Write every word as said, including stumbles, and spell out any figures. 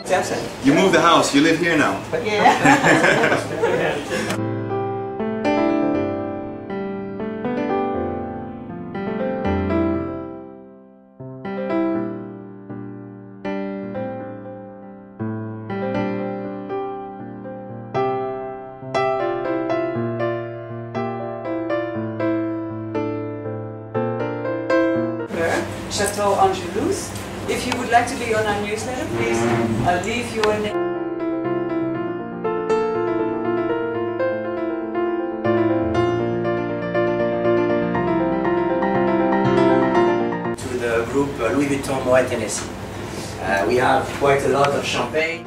That's it. You moved the house, you live here now. But yeah. Chateau Angelus. If you would like to be on our newsletter, please, I'll leave your name. To the group uh, Louis Vuitton Moet Hennessy. Uh, we have quite a lot of champagne.